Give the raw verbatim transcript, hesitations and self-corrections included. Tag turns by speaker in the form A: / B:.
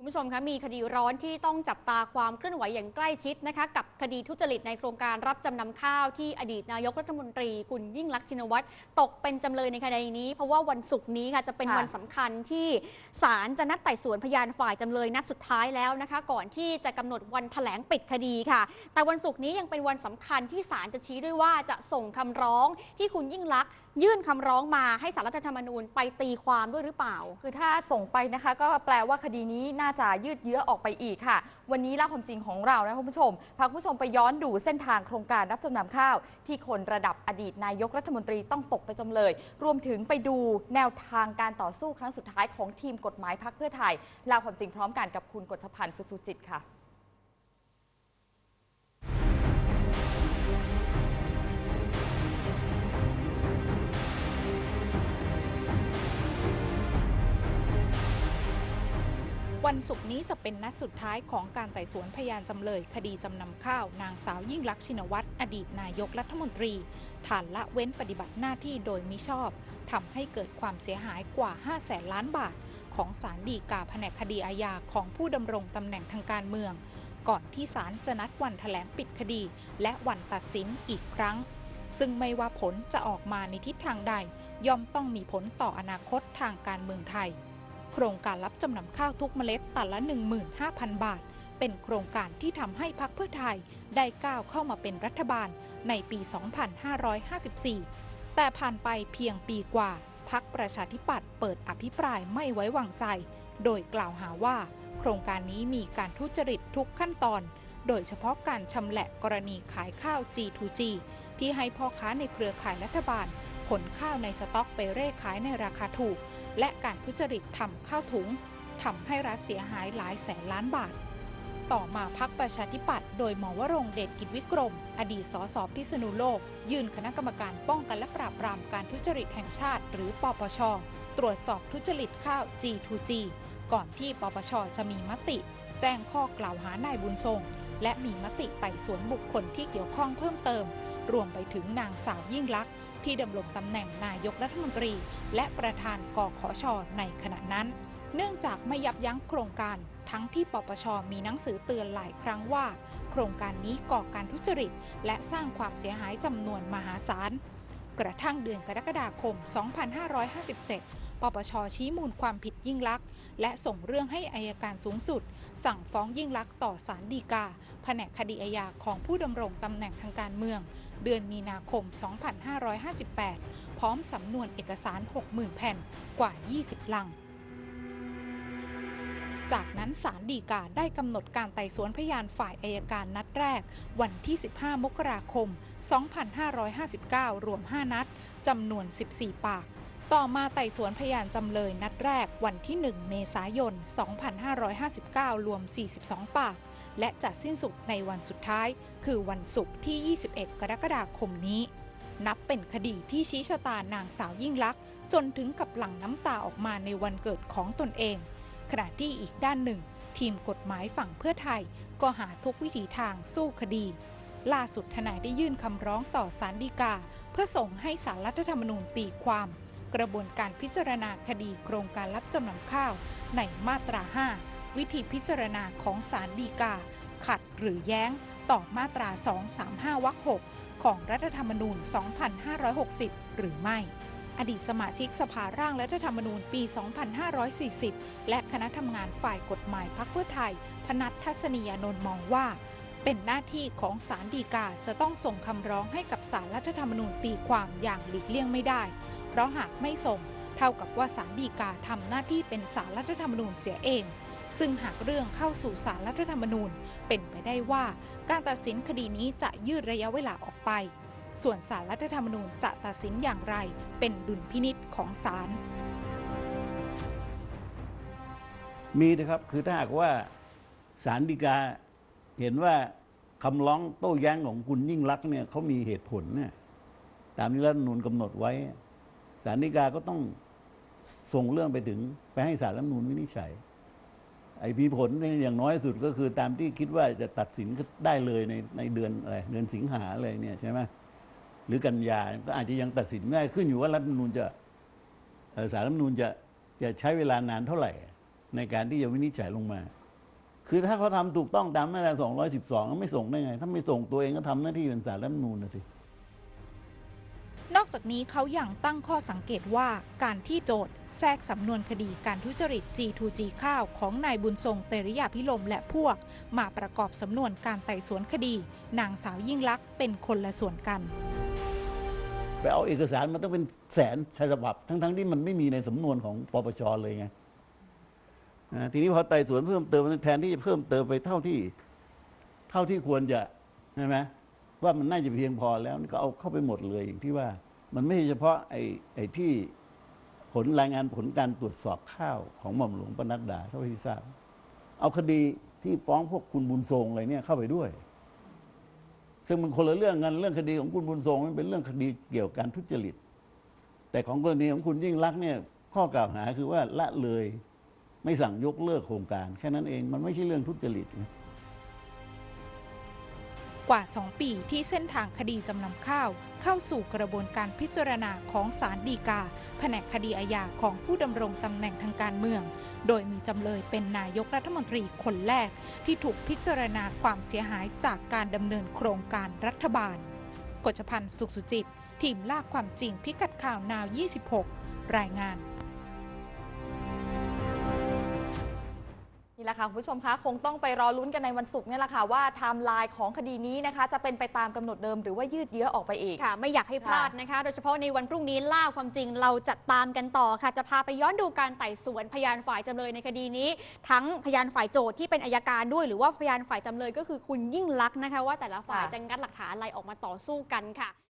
A: คุณผู้ชมคะมีคดีร้อนที่ต้องจับตาความเคลื่อนไหวอย่างใกล้ชิดนะคะกับคดีทุจริตในโครงการรับจำนำข้าวที่อดีตนายกรัฐมนตรีคุณยิ่งลักษณ์ชินวัตรตกเป็นจำเลยในคดีนี้เพราะว่าวันศุกร์นี้ค่ะจะเป็นวันสำคัญที่ศาลจะนัดไต่สวนพยานฝ่ายจำเลยนัดสุดท้ายแล้วนะคะก่อนที่จะกำหนดวันแถลงปิดคดีค่ะแต่วันศุกร์นี้ยังเป็นวันสำคัญที่ศาลจะชี้ด้วยว่าจะส่งคำร้องที่คุณยิ่งลักษณ์ยื่นคำร้องมาให้ศาลรัฐธรรมนูญไปตีความด้วยหรือเปล่า
B: คือถ้าส่งไปนะคะก็แปลว่าคดีนี้น่าจะยืดเยื้อออกไปอีกค่ะวันนี้เล่าความจริงของเรานะคุณผู้ชมพาคุณผู้ชมไปย้อนดูเส้นทางโครงการรับจำนำข้าวที่คนระดับอดีตนายกรัฐมนตรีต้องตกเป็นจำเลยรวมถึงไปดูแนวทางการต่อสู้ครั้งสุดท้ายของทีมกฎหมายพรรคเพื่อไทยเล่าความจริงพร้อมกันกับคุณกฤษพันธ์สุสุจิตค่ะ
C: วันศุกร์นี้จะเป็นนัดสุดท้ายของการไต่สวนพยานจำเลยคดีจำนำข้าวนางสาวยิ่งลักษณ์ชินวัตรอดีตนายกรัฐมนตรีฐานละเว้นปฏิบัติหน้าที่โดยมิชอบทำให้เกิดความเสียหายกว่าห้าแสนล้านบาทของศาลฎีกาแผนกคดีอาญาของผู้ดำรงตำแหน่งทางการเมืองก่อนที่ศาลจะนัดวันแถลงปิดคดีและวันตัดสินอีกครั้งซึ่งไม่ว่าผลจะออกมาในทิศทางใดย่อมต้องมีผลต่ออนาคตทางการเมืองไทยโครงการรับจำนำข้าวทุกเมล็ดตันละ หนึ่งหมื่นห้าพัน บาทเป็นโครงการที่ทำให้พรรคเพื่อไทยได้ก้าวเข้ามาเป็นรัฐบาลในปี สองพันห้าร้อยห้าสิบสี่ แต่ผ่านไปเพียงปีกว่าพรรคประชาธิปัตย์เปิดอภิปรายไม่ไว้วางใจโดยกล่าวหาว่าโครงการนี้มีการทุจริตทุกขั้นตอนโดยเฉพาะการชำแหละกรณีขายข้าว จี ทู จี ที่ให้พ่อค้าในเครือข่ายรัฐบาลขนข้าวในสต็อกไปเร่ขายในราคาถูกและการทุจริตทำข้าวถุงทำให้รัฐเสียหายหลายแสนล้านบาทต่อมาพรรคประชาธิปัตย์โดยหมอวรงค์เดชกิจวิกรมอดีตสสพิษณุโลกยื่นคณะกรรมการป้องกันและปราบปรามการทุจริตแห่งชาติหรือปปช.ตรวจสอบทุจริตข้าว จี ทู จี ก่อนที่ปปช.จะมีมติแจ้งข้อกล่าวหานายบุญทรงและมีมติไต่สวนบุคคลที่เกี่ยวข้องเพิ่มเติมรวมไปถึงนางสาวยิ่งลักษณ์ที่ดำรงตำแหน่งนายกรัฐมนตรีและประธานกขช.ในขณะนั้นเนื่องจากไม่ยับยั้งโครงการทั้งที่ปปช.มีหนังสือเตือนหลายครั้งว่าโครงการนี้ก่อการทุจริตและสร้างความเสียหายจำนวนมหาศาลกระทั่งเดือนกรกฎาคม สองพันห้าร้อยห้าสิบเจ็ด ปปช.ชี้มูลความผิดยิ่งลักษณ์และส่งเรื่องให้อัยการสูงสุดสั่งฟ้องยิ่งลักษณ์ต่อศาลฎีกาแผนกคดีอาญาของผู้ดำรงตำแหน่งทางการเมืองเดือนมีนาคม สองพันห้าร้อยห้าสิบแปด พร้อมสำนวนเอกสาร หกหมื่น แผ่นกว่า ยี่สิบ ลังจากนั้นศาลฎีกาได้กำหนดการไต่สวนพยานฝ่ายอัยการนัดแรกวันที่ สิบห้า มกราคม สองพันห้าร้อยห้าสิบเก้า รวม ห้า นัดจำนวน สิบสี่ ปากต่อมาไต่สวนพยานจำเลยนัดแรกวันที่ หนึ่ง เมษายน สองพันห้าร้อยห้าสิบเก้า รวม สี่สิบสอง ปากและจะสิ้นสุดในวันสุดท้ายคือวันศุกร์ที่ ยี่สิบเอ็ด กรกฎาคมนี้นับเป็นคดีที่ชี้ชะตานางสาวยิ่งลักษณ์จนถึงกับหลั่งน้ำตาออกมาในวันเกิดของตนเองขณะที่อีกด้านหนึ่งทีมกฎหมายฝั่งเพื่อไทยก็หาทุกวิถีทางสู้คดีล่าสุดทนายได้ยื่นคำร้องต่อศาลฎีกาเพื่อส่งให้ศาลรัฐธรรมนูญตีความกระบวนการพิจารณาคดีโครงการรับจำนำข้าวในมาตรา ห้า วิธีพิจารณาของศาลฎีกาขัดหรือแย้งต่อมาตรา สองสามห้า วรรค หก ของรัฐธรรมนูญ สองพันห้าร้อยหกสิบ หรือไม่อดีตสมาชิกสภาร่างรัฐธรรมนูญปี สองพันห้าร้อยสี่สิบ และคณะทำงานฝ่ายกฎหมายพรรคเพื่อไทยพนัสทัศนียานนท์มองว่าเป็นหน้าที่ของศาลฎีกาจะต้องส่งคำร้องให้กับศาลรัฐธรรมนูญตีความอย่างหลีกเลี่ยงไม่ได้เพราะหากไม่ส่งเท่ากับว่าศาลฎีกาทำหน้าที่เป็นศาลรัฐธรรมนูญเสียเองซึ่งหากเรื่องเข้าสู่ศาลรัฐธรรมนูญเป็นไปได้ว่าการตัดสินคดีนี้จะยืดระยะเวลาออกไปส่วนศาลรัฐธรรมนูญจะตัดสินอย่างไรเป็นดุลพินิจของศาล
D: มีนะครับคือถ้าหากว่าศาลฎีกาเห็นว่าคำร้องโต้แย้งของคุณยิ่งลักษณ์เนี่ยเขามีเหตุผลเนี่ยตามที่รัฐธรรมนูญกำหนดไว้ศาลฎีกาก็ต้องส่งเรื่องไปถึงไปให้ศาลรัฐธรรมนูญวินิจฉัยไอ้มีผลอย่างน้อยสุดก็คือตามที่คิดว่าจะตัดสินได้เลยในในเดือนอะไรเดือนสิงหาเลยเนี่ยใช่ไหมหรือกันยาก็อาจจะยังตัดสินไม่ได้ขึ้นอยู่ว่ารัฐธรรมนูญจะศาลรัฐธรรมนูญจะจะใช้เวลานานเท่าไหร่ในการที่จะวินิจฉัยลงมา คือถ้าเขาทำถูกต้องตามมาตราสองร้อยสิบสองก็ไม่ส่งได้ไง ถ้าไม่ส่งตัวเองก็ทำหน้าที่เป็นศาลรัฐธรรมนูญนะสิ
C: นอกจากนี้เขายังตั้งข้อสังเกตว่าการที่โจทก์แทรกสำนวนคดีการทุจริต จี ทู จี ข้าวของนายบุญทรงเตริยาภิรมย์และพวกมาประกอบสำนวนการไต่สวนคดีนางสาวยิ่งลักษณ์เป็นคนละส่วนกัน
D: ไปเอาเอกสารมันต้องเป็นแสนฉบับทั้งๆที่มันไม่มีในสำนวนของปปชเลยไงอ่าทีนี้พอไต่สวนเพิ่มเติมแทนที่จะเพิ่มเติมไปเท่าที่เท่าที่ควรจะใช่ไหมว่ามันน่าจะเพียงพอแล้วก็เอาเข้าไปหมดเลยอย่างที่ว่ามันไม่ใช่เฉพาะไอ้ไอ้ที่ผลรายงานผลการตรวจสอบข้าวของหม่อมหลวงปนัดดาเท่าที่ทราบเอาคดีที่ฟ้องพวกคุณบุญทรงอะไรเนี่ยเข้าไปด้วยซึ่งมันคนละเรื่องกันเรื่องคดีของคุณบุญทรงมันเป็นเรื่องคดีเกี่ยวกับการทุจริตแต่ของกรณีของคุณยิ่งลักษณ์เนี่ยข้อกล่าวหาคือว่าละเลยไม่สั่งยกเลิกโครงการแค่นั้นเองมันไม่ใช่เรื่องทุจริตนะ
C: กว่า สอง ปีที่เส้นทางคดีจำนำข้าวเข้าสู่กระบวนการพิจารณาของศาลฎีกาแผนกคดีอาญาของผู้ดำรงตำแหน่งทางการเมืองโดยมีจำเลยเป็นนายกรัฐมนตรีคนแรกที่ถูกพิจารณาความเสียหายจากการดำเนินโครงการรัฐบาลกฤษพันธ์สุขสุจิตทีมลากความจริงพิกัดข่าวนาว ยี่สิบหก รายงาน
B: นี่แหละค่ะคุณผู้ชมคะคงต้องไปรอลุ้นกันในวันศุกร์นี่แหละค่ะว่าไทม์ไลน์ของคดีนี้นะคะจะเป็นไปตามกำหนดเดิมหรือว่ายืดเยื้อออกไปอีก
A: ค่ะไม่อยากให้พลาดนะคะโดยเฉพาะในวันพรุ่งนี้ล่าความจริงเราจะตามกันต่อค่ะจะพาไปย้อนดูการไต่สวนพยานฝ่ายจำเลยในคดีนี้ทั้งพยานฝ่ายโจทย์ที่เป็นอัยการด้วยหรือว่าพยานฝ่ายจำเลยก็คือคุณยิ่งลักษณ์นะคะว่าแต่ละฝ่ายจะงัดหลักฐานอะไรออกมาต่อสู้กันค่ะ